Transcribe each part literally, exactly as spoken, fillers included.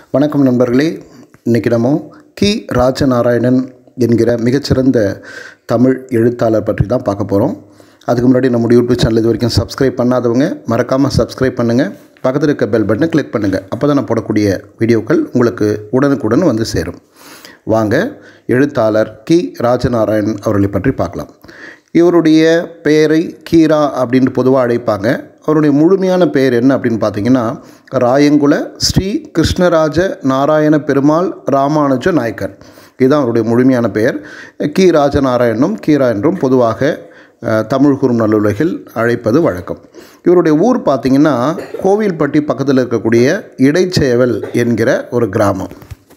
வணக்கம் நண்பர்களே. இன்றைக்கி நம்ம கி ராஜநாராயணன் என்கிற மிகச்சிறந்த தமிழ் எழுத்தாளர் பற்றி தான் பார்க்க போகிறோம். அதுக்கு முன்னாடி நம்முடைய யூடியூப் சேனல் இது வரைக்கும் சப்ஸ்கிரைப் பண்ணாதவங்க மறக்காமல் சப்ஸ்கிரைப் பண்ணுங்கள். பக்கத்தில் இருக்க பெல் பட்டனை கிளிக் பண்ணுங்கள். அப்போ தான் நான் போடக்கூடிய வீடியோக்கள் உங்களுக்கு உடனுக்குடன் வந்து சேரும். வாங்க எழுத்தாளர் கி ராஜநாராயணன் அவர்களை பற்றி பார்க்கலாம். இவருடைய பெயரை கீரா அப்படின்னு பொதுவாக அழைப்பாங்க. அவருடைய முழுமையான பெயர் என்ன அப்படின்னு பார்த்தீங்கன்னா, ராயங்குல ஸ்ரீ கிருஷ்ணராஜ நாராயண பெருமாள் ராமானுஜ நாயக்கர். இதுதான் அவருடைய முழுமையான பெயர். கி ராஜநாராயணனும் கீரா என்றும் பொதுவாக தமிழ் கூறும் நல்லுலகில் அழைப்பது வழக்கம். இவருடைய ஊர் பார்த்திங்கன்னா கோவில்பட்டி பக்கத்தில் இருக்கக்கூடிய இடைச்சேவல் என்கிற ஒரு கிராமம்.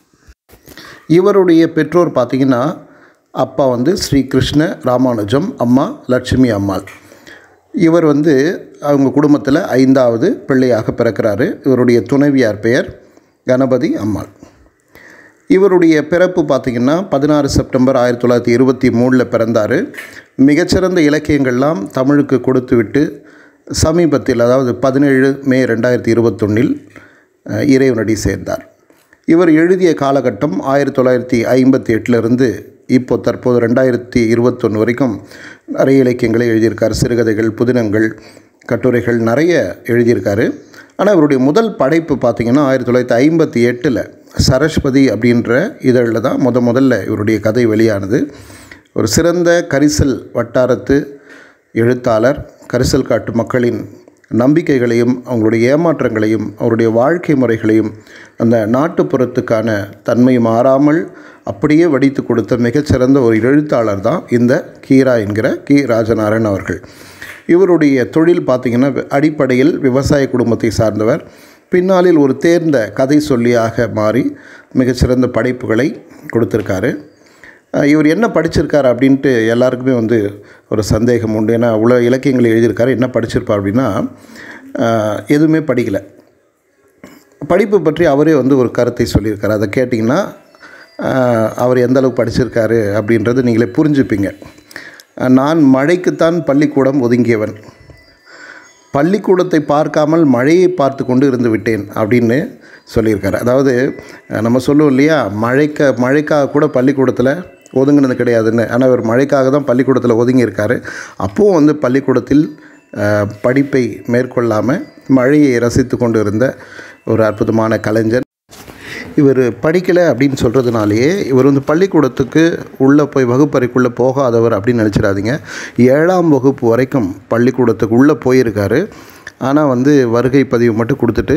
இவருடைய பெற்றோர் பார்த்திங்கன்னா, அப்பா வந்து ஸ்ரீ கிருஷ்ண ராமானுஜம், அம்மா லட்சுமி அம்மாள். இவர் வந்து அவங்க குடும்பத்தில் ஐந்தாவது பிள்ளையாக பிறக்கிறாரு. இவருடைய துணைவியார் பெயர் கணபதி அம்மாள். இவருடைய பிறப்பு பார்த்திங்கன்னா பதினாறு செப்டம்பர் ஆயிரத்தி தொள்ளாயிரத்தி இருபத்தி மூணில் பிறந்தார். மிகச்சிறந்த இலக்கியங்கள்லாம் தமிழுக்கு கொடுத்து விட்டு சமீபத்தில், அதாவது பதினேழு மே ரெண்டாயிரத்தி இருபத்தொன்னில் இறைவனடி சேர்ந்தார். இவர் எழுதிய காலகட்டம் ஆயிரத்தி தொள்ளாயிரத்தி ஐம்பத்தி எட்டிலிருந்து இப்போ தற்போது ரெண்டாயிரத்தி இருபத்தொன்று வரைக்கும் நிறைய இலக்கியங்களை எழுதியிருக்கார். சிறுகதைகள், புதினங்கள், கட்டுரைகள் நிறைய எழுதியிருக்காரு. ஆனால் இவருடைய முதல் படைப்பு பார்த்திங்கன்னா ஆயிரத்தி தொள்ளாயிரத்தி ஐம்பத்தி எட்டில் சரஸ்வதி அப்படின்ற இதழில் தான் முத முதல்ல இவருடைய கதை வெளியானது. ஒரு சிறந்த கரிசல் வட்டாரத்து எழுத்தாளர். கரிசல் காட்டு மக்களின் நம்பிக்கைகளையும் அவங்களுடைய ஏமாற்றங்களையும் அவருடைய வாழ்க்கை முறைகளையும் அந்த நாட்டுப்புறத்துக்கான தன்மை மாறாமல் அப்படியே வடித்து கொடுத்த மிகச்சிறந்த ஒரு எழுத்தாளர் தான் இந்த கீரா என்கிற கி ராஜநாராயணன் அவர்கள். இவருடைய தொழில் பார்த்திங்கன்னா அடிப்படையில் விவசாய குடும்பத்தை சார்ந்தவர். பின்னாளில் ஒரு தேர்ந்த கதை சொல்லியாக மாறி மிகச்சிறந்த படைப்புகளை கொடுத்துருக்காரு. இவர் என்ன படிச்சிருக்கார் அப்படின்ட்டு எல்லாருக்குமே வந்து ஒரு சந்தேகம் உண்டு. ஏன்னா உலக இலக்கியங்களை எழுதியிருக்காரு, என்ன படிச்சிருப்பார் அப்படின்னா எதுவுமே படிக்கலை. படிப்பு பற்றி அவரே வந்து ஒரு கருத்தை சொல்லியிருக்காரு. அதை கேட்டிங்கன்னா அவர் எந்தளவுக்கு படிச்சிருக்காரு அப்படின்றது நீங்களே புரிஞ்சுப்பீங்க. நான் மழைக்குத்தான் பள்ளிக்கூடம் ஒதுங்கியவன், பள்ளிக்கூடத்தை பார்க்காமல் மழையை பார்த்து கொண்டு இருந்து விட்டேன் அப்படின்னு சொல்லியிருக்காரு. அதாவது நம்ம சொல்லுவோம் இல்லையா, மழைக்க மழைக்காக கூட பள்ளிக்கூடத்தில் ஒதுங்கினது கிடையாதுன்னு. ஆனால் அவர் மழைக்காக தான் பள்ளிக்கூடத்தில் ஒதுங்கியிருக்காரு. அப்போவும் வந்து பள்ளிக்கூடத்தில் படிப்பை மேற்கொள்ளாமல் மழையை ரசித்து கொண்டு இருந்த ஒரு அற்புதமான கலைஞர். இவர் படிக்கலை அப்படின்னு சொல்கிறதுனாலேயே இவர் வந்து பள்ளிக்கூடத்துக்கு உள்ளே போய் வகுப்பறைக்குள்ளே போகாதவர் அப்படின்னு நினச்சிடாதீங்க. ஏழாம் வகுப்பு வரைக்கும் பள்ளிக்கூடத்துக்கு உள்ளே போயிருக்காரு. ஆனால் வந்து வருகை பதிவு மட்டும் கொடுத்துட்டு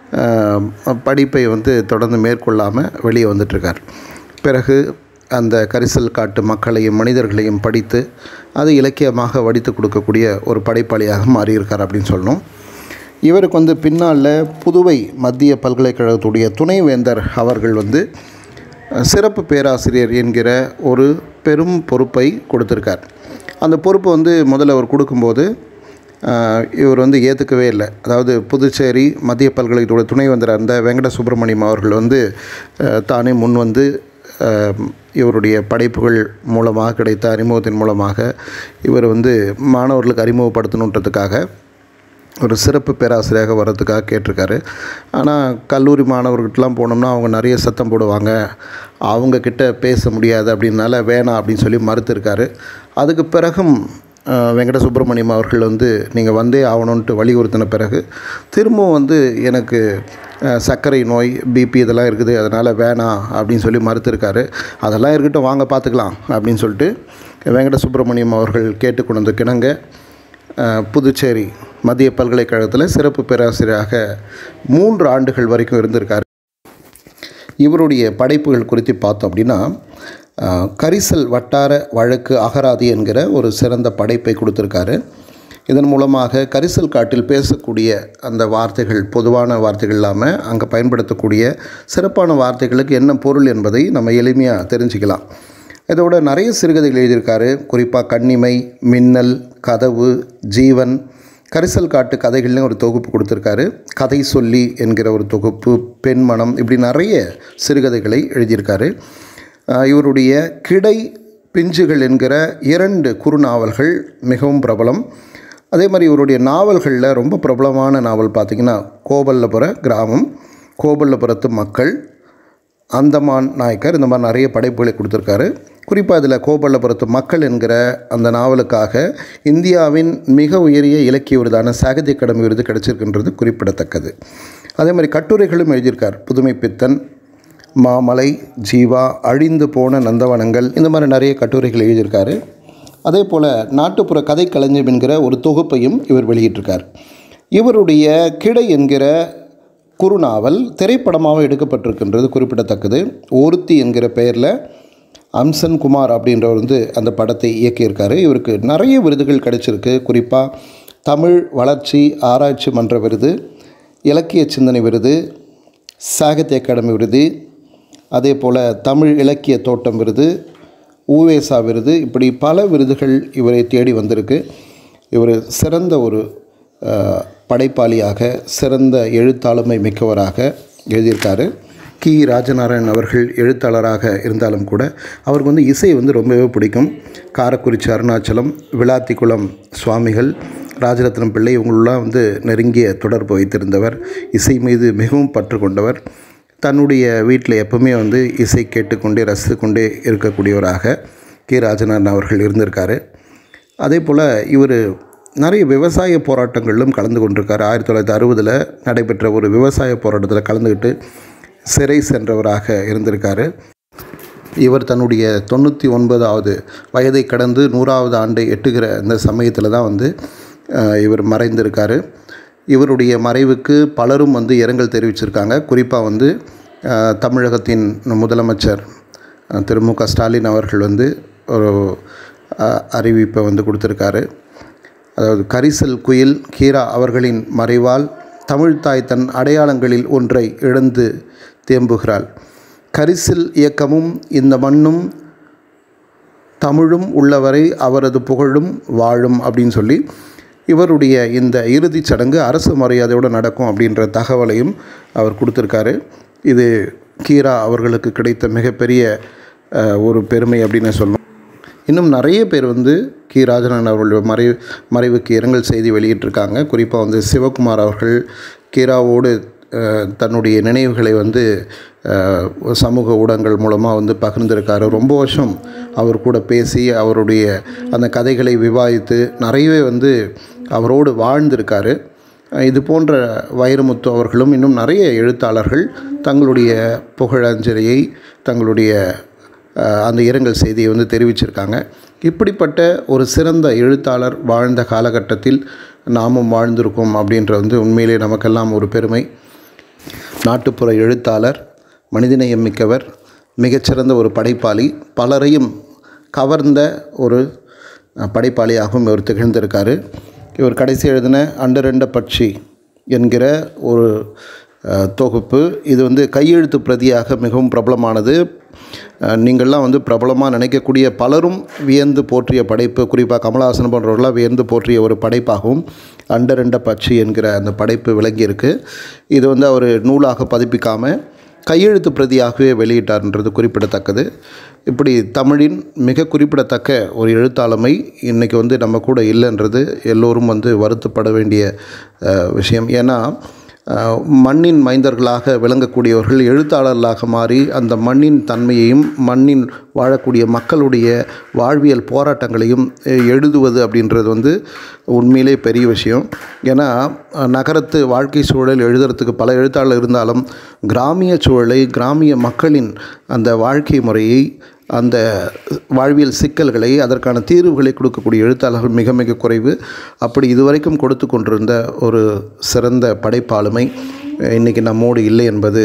படிப்பை வந்து தொடர்ந்து மேற்கொள்ளாமல் வெளியே வந்துட்டுருக்கார். பிறகு அந்த கரிசல் காட்டு மக்களையும் மனிதர்களையும் படித்து அது இலக்கியமாக வடித்து கொடுக்கக்கூடிய ஒரு படைப்பாளியாக மாறியிருக்கார் அப்படின்னு சொல்லணும். இவருக்கு வந்து பின்னால் புதுவை மத்திய பல்கலைக்கழகத்துடைய துணைவேந்தர் அவர்கள் வந்து சிறப்பு பேராசிரியர் என்கிற ஒரு பெரும் பொறுப்பை கொடுத்துருக்கார். அந்த பொறுப்பு வந்து முதல்ல அவர் கொடுக்கும்போது இவர் வந்து ஏற்றுக்கவே இல்லை. அதாவது புதுச்சேரி மத்திய பல்கலைக்கழகத்துடைய துணைவேந்தராக இருந்த வெங்கட சுப்பிரமணியம் அவர்கள் வந்து தானே முன் வந்து இவருடைய படைப்புகள் மூலமாக கிடைத்த அறிமுகத்தின் மூலமாக இவர் வந்து மாணவர்களுக்கு அறிமுகப்படுத்தணுன்றதுக்காக ஒரு சிறப்பு பேராசிரியராக வர்றதுக்காக கேட்டிருக்காரு. ஆனால் கல்லூரி மாணவர்கிட்டலாம் போனோம்னா அவங்க நிறைய சத்தம் போடுவாங்க, அவங்கக்கிட்ட பேச முடியாது அப்படின்னால வேணாம் அப்படின்னு சொல்லி மறுத்திருக்காரு. அதுக்கு பிறகும் வெங்கட சுப்பிரமணியம் அவர்கள் வந்து நீங்கள் வந்தே ஆகணுன்ட்டு வலியுறுத்தின பிறகு திரும்பவும் வந்து எனக்கு சர்க்கரை நோய், பிபி இதெல்லாம் இருக்குது, அதனால் வேணாம் அப்படின்னு சொல்லி மறுத்திருக்காரு. அதெல்லாம் இருக்கட்டும், வாங்க பார்த்துக்கலாம் அப்படின்னு சொல்லிட்டு வெங்கட சுப்பிரமணியம் அவர்கள் கேட்டுக்கொண்டு வந்து கிணங்க புதுச்சேரி மத்திய பல்கலைக்கழகத்தில் சிறப்பு பேராசிரியராக மூன்று ஆண்டுகள் வரைக்கும் இருந்திருக்கார். இவருடைய படைப்புகள் குறித்து பார்த்தோம் அப்படின்னா, கரிசல் வட்டார வழக்கு அகராதி என்கிற ஒரு சிறந்த படைப்பை கொடுத்துருக்காரு. இதன் மூலமாக கரிசல் காட்டில் பேசக்கூடிய அந்த வார்த்தைகள் பொதுவான வார்த்தைகள் இல்லாமல் அங்கே பயன்படுத்தக்கூடிய சிறப்பான வார்த்தைகளுக்கு என்ன பொருள் என்பதை நம்ம எளிமையாக தெரிஞ்சுக்கலாம். இதோட நிறைய சிறுகதைகள் எழுதியிருக்காரு. குறிப்பாக கண்ணிமை, மின்னல், கதவு, ஜீவன், கரிசல் காட்டு கதைகள்னு ஒரு தொகுப்பு கொடுத்துருக்காரு. கதை சொல்லி என்கிற ஒரு தொகுப்பு, பெண்மனம், இப்படி நிறைய சிறுகதைகளை எழுதியிருக்காரு. இவருடைய கிடை பிஞ்சுகள் என்கிற இரண்டு குறுநாவல்கள் மிகவும் பிரபலம். அதே மாதிரி இவருடைய நாவல்களில் ரொம்ப பிரபலமான நாவல் பார்த்திங்கன்னா கோவல்லபுர கிராமம், கோபல்லபுரத்து மக்கள், அந்தமான் நாயக்கர், இந்த மாதிரி நிறைய படைப்புகளை கொடுத்துருக்காரு. குறிப்பாக இதில் கோபல்லபுரத்து மக்கள் என்கிற அந்த நாவலுக்காக இந்தியாவின் மிக உயரிய இலக்கிய விருதான சாகித்ய அகாடமி விருது கிடைச்சிருக்கின்றது குறிப்பிடத்தக்கது. அதே மாதிரி கட்டுரைகளும் எழுதியிருக்கார். புதுமை பித்தன், மாமலை, ஜீவா, அழிந்து போன நந்தவனங்கள், இந்த மாதிரி நிறைய கட்டுரைகள் எழுதியிருக்காரு. அதே போல் நாட்டுப்புற கதை களஞ்சியம் என்கிற ஒரு தொகுப்பையும் இவர் வெளியிட்டிருக்கார். இவருடைய கிடை என்கிற குறுநாவல் திரைப்படமாக எடுக்கப்பட்டிருக்கின்றது குறிப்பிடத்தக்கது. ஒருத்தி என்கிற பெயரில் அம்சன் குமார் அப்படின்றவர் வந்து அந்த படத்தை இயக்கியிருக்காரு. இவருக்கு நிறைய விருதுகள் கிடைச்சிருக்கு. குறிப்பாக தமிழ் வளர்ச்சி ஆராய்ச்சி மன்ற விருது, இலக்கிய சிந்தனை விருது, சாகித்ய அகாடமி விருது, அதே போல் தமிழ் இலக்கிய தோட்டம் விருது, ஊவேசா விருது, இப்படி பல விருதுகள் இவரை தேடி வந்திருக்கு. இவர் சிறந்த ஒரு படைப்பாளியாக, சிறந்த எழுத்தாளுமை மிக்கவராக எழுதியிருக்காரு. கி ராஜநாராயணன் அவர்கள் எழுத்தாளராக இருந்தாலும் கூட அவருக்கு வந்து இசை வந்து ரொம்பவே பிடிக்கும். காரக்குறிச்சி அருணாச்சலம், விளாத்திக்குளம் சுவாமிகள், ராஜரத்னம் பிள்ளை இவங்களெலாம் வந்து நெருங்கிய தொடர்பு வைத்திருந்தவர். இசை மீது மிகவும் பற்று கொண்டவர். தன்னுடைய வீட்டில் எப்பவுமே வந்து இசை கேட்டுக்கொண்டே ரசித்து கொண்டே இருக்கக்கூடியவராக கி ராஜநாராயணன் அவர்கள் இருந்திருக்காரு. அதே போல் இவர் நிறைய விவசாய போராட்டங்களிலும் கலந்து கொண்டிருக்கார். ஆயிரத்தி தொள்ளாயிரத்தி அறுபதில் நடைபெற்ற ஒரு விவசாய போராட்டத்தில் கலந்துக்கிட்டு சிறை சென்றவராக இருந்திருக்கார். இவர் தன்னுடைய தொண்ணூற்றி ஒன்பதாவது வயதை கடந்து நூறாவது ஆண்டை எட்டுகிற இந்த சமயத்தில் தான் வந்து இவர் மறைந்திருக்கார். இவருடைய மறைவுக்கு பலரும் வந்து இரங்கல் தெரிவிச்சிருக்காங்க. குறிப்பாக வந்து தமிழகத்தின் முதலமைச்சர் திரு மு க ஸ்டாலின் அவர்கள் வந்து ஒரு அறிவிப்பை வந்து கொடுத்துருக்காரு. அதாவது கரிசல் குயில் கீரா அவர்களின் மறைவால் தமிழ்தாய் தன் அடையாளங்களில் ஒன்றை இழந்து தேம்புகிறாள். கரிசல் இயக்கமும் இந்த மண்ணும் தமிழும் உள்ளவரை அவரது புகழும் வாழும் அப்படின்னு சொல்லி இவருடைய இந்த இறுதிச் சடங்கு அரசு மரியாதையோடு நடக்கும் அப்படின்ற தகவலையும் அவர் கொடுத்துருக்காரு. இது கீரா அவர்களுக்கு கிடைத்த மிகப்பெரிய ஒரு பெருமை அப்படின்னு சொல்லணும். இன்னும் நிறைய பேர் வந்து கி ராஜநாராயணன் அவர்களுடைய மறை மறைவுக்கு இரங்கல் செய்தி வெளியிட்டிருக்காங்க. குறிப்பாக வந்து சிவகுமார் அவர்கள் கீராவோடு தன்னுடைய நினைவுகளை வந்து சமூக ஊடகங்கள் மூலமாக வந்து பகிர்ந்திருக்காரு. ரொம்ப வருஷம் அவர் கூட பேசி அவருடைய அந்த கதைகளை விவாதித்து நிறையவே வந்து அவரோடு வாழ்ந்திருக்காரு. இது போன்ற வைரமுத்து அவர்களும் இன்னும் நிறைய எழுத்தாளர்கள் தங்களுடைய புகழஞ்சலியை, தங்களுடைய அந்த இரங்கல் செய்தியை வந்து தெரிவிச்சிருக்காங்க. இப்படிப்பட்ட ஒரு சிறந்த எழுத்தாளர் வாழ்ந்த காலகட்டத்தில் நாமும் வாழ்ந்திருக்கோம் அப்படின்றது வந்து உண்மையிலே நமக்கெல்லாம் ஒரு பெருமை. நாட்டுப்புற எழுத்தாளர், மனிதநேயம் மிக்கவர், மிகச்சிறந்த ஒரு படைப்பாளி, பலரையும் கவர்ந்த ஒரு படைப்பாளியாகவும் இவர் திகழ்ந்திருக்கார். இவர் கடைசி எழுதின அண்டரண்ட பட்சி என்கிற ஒரு தொகுப்பு, இது வந்து கையெழுத்து பிரதியாக மிகவும் பிரபலமானது. நீங்கள்லாம் வந்து பிரபலமாக நினைக்கக்கூடிய பலரும் வியந்து போற்றிய படைப்பு, குறிப்பாக கமலஹாசன் போன்றவர்களாம் வியந்து போற்றிய ஒரு படைப்பாகவும் அண்டரண்ட பட்சி என்கிற அந்த படைப்பு விளங்கியிருக்கு. இது வந்து அவர் நூலாக பதிப்பிக்காமல் கையெழுத்து பிரதியாகவே வெளியிட்டார்ன்றது குறிப்பிடத்தக்கது. இப்படி தமிழின் மிக குறிப்பிடத்தக்க ஒரு எழுத்தாளுமை இன்றைக்கி வந்து நம்ம கூட இல்லைன்றது எல்லோரும் வந்து வருத்தப்பட வேண்டிய விஷயம். ஏன்னா மண்ணின் மைந்தர்களாக விளங்கக்கூடியவர்கள் எழுத்தாளர்களாக மாறி அந்த மண்ணின் தன்மையையும் மண்ணின் வாழக்கூடிய மக்களுடைய வாழ்வியல் போராட்டங்களையும் எழுதுவது அப்படின்றது வந்து உண்மையிலே பெரிய விஷயம். ஏன்னா நகரத்து வாழ்க்கை சூழல் எழுதுறதுக்கு பல எழுத்தாளர் இருந்தாலும் கிராமிய சூழலை, கிராமிய மக்களின் அந்த வாழ்க்கை முறையை, அந்த வாழ்வியல் சிக்கல்களை, அதற்கான தீர்வுகளை கொடுக்கக்கூடிய எழுத்தாளர்கள் மிக மிக குறைவு. அப்படி இதுவரைக்கும் கொடுத்து கொண்டிருந்த ஒரு சிறந்த படைப்பாளுமை இன்றைக்கி நம்மோடு இல்லை என்பது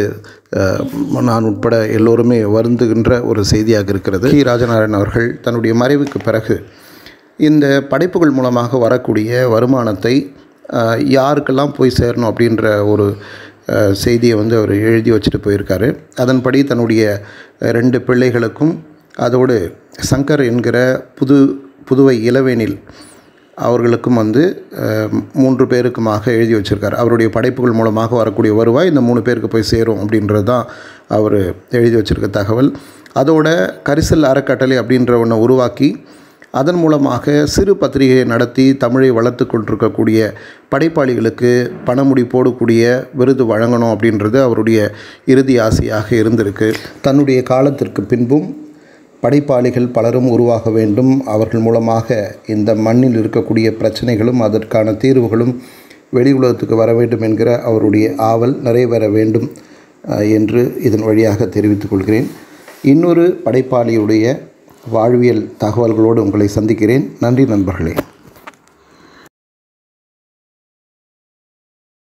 நான் உட்பட எல்லோருமே வருந்துகின்ற ஒரு செய்தியாக இருக்கிறது. கி ராஜநாராயணன் அவர்கள் தன்னுடைய மறைவுக்கு பிறகு இந்த படைப்புகள் மூலமாக வரக்கூடிய வருமானத்தை யாருக்கெல்லாம் போய் சேரணும் அப்படின்ற ஒரு செய்தியை வந்து அவர் எழுதி வச்சுட்டு போயிருக்காரு. அதன்படி தன்னுடைய ரெண்டு பிள்ளைகளுக்கும் அதோடு சங்கர் என்கிற புது புதுவை இளவேனில் அவர்களுக்கும் வந்து மூன்று பேருக்குமாக எழுதி வச்சுருக்கார். அவருடைய படைப்புகள் மூலமாக வரக்கூடிய வருவாய் இந்த மூணு பேருக்கு போய் சேரும் அப்படின்றது தான் அவர் எழுதி வச்சுருக்க தகவல். அதோட கரிசல் அறக்கட்டளை அப்படின்ற ஒன்றை உருவாக்கி அதன் மூலமாக சிறு பத்திரிகை நடத்தி தமிழை வளர்த்து கொண்டிருக்கக்கூடிய படைப்பாளிகளுக்கு பணமுடி போடக்கூடிய விருது வழங்கணும் அப்படின்றது அவருடைய இறுதி ஆசையாக இருந்திருக்கு. தன்னுடைய காலத்திற்கு பின்பும் படைப்பாளிகள் பலரும் உருவாக வேண்டும், அவர்கள் மூலமாக இந்த மண்ணில் இருக்கக்கூடிய பிரச்சனைகளும் அதற்கான தீர்வுகளும் வெளி உலகத்துக்கு வர வேண்டும் என்கிற அவருடைய ஆவல் நிறைவேற வேண்டும் என்று இதன் வழியாக தெரிவித்துக் கொள்கிறேன். இன்னொரு படைப்பாளியுடைய வாழ்வியல் தகவல்களோடு உங்களை சந்திக்கிறேன். நன்றி நண்பர்களே.